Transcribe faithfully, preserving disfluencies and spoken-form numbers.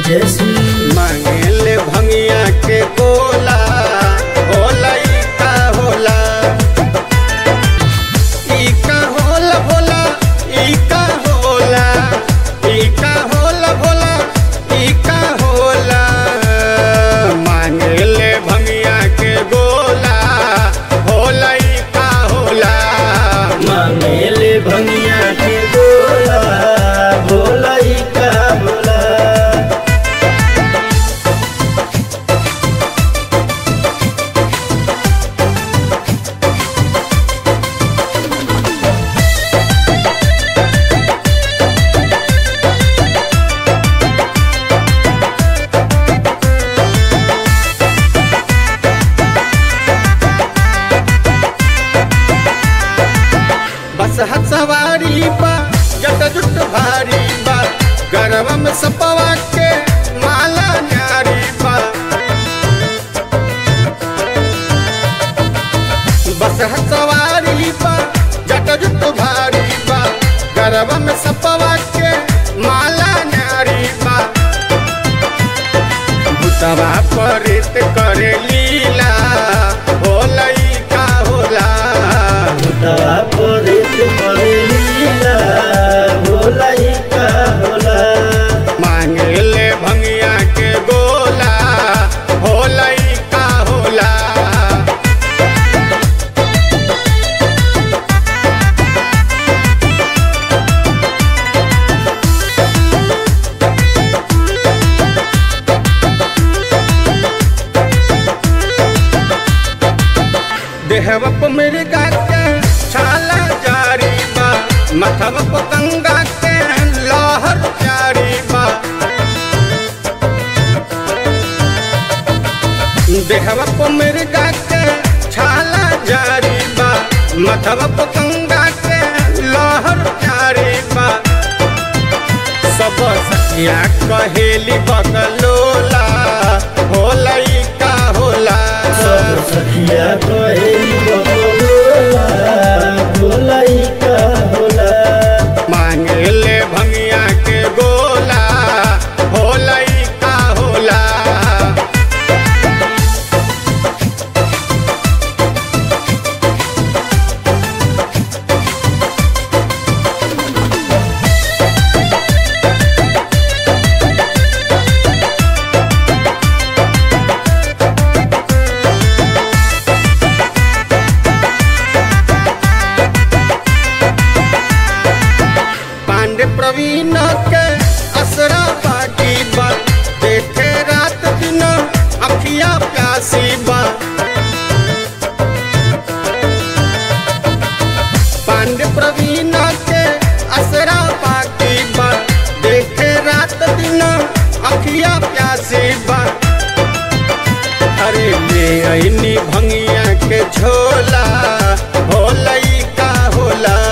मांगेले भंगिया के गोला होला ई का होला ई का होला भोला ई का होला ई का होला भोला ई का होला मांगेले भंगिया के गोला होला ई का होला मांगेले भंगिया के गोला होला ई का होला। बस हाथ सवारी बा जट जुट भारी बा गरवा में सपवा के माला न्यारी बा। बस हाथ सवारी बा जट जुट भारी बा गरवा में सपवा के माला न्यारी बा। भूतवा परित करे लीला होला ई का होला भूतवा परित करे लीला होला ई का होला। मांगेले भंगिया के गोला होला ई का होला। देहवा पे मेरे गाके छाला जारी बा मथवा पे गंगा के लहर जारी बा। देहवा पे मेरे गाके छाला जारी बा मथवा पे गंगा के लहर जारी बा। सब सखिया कहेली बगलोला होला ई का होला सब सखिया कहेली बगलोला होला ई का होला। मांगेले भंगिया के गोला होला ई का होला। पांडे प्रवीण के असरा बाटी बा देखे रात दिन अखिया प्यासी बा। पांडे प्रवीण के असरा बाटी बा देखे रात दिन अखिया प्यासी बा। अरे ले आईनी भंगिया के झोला होला ई का होला।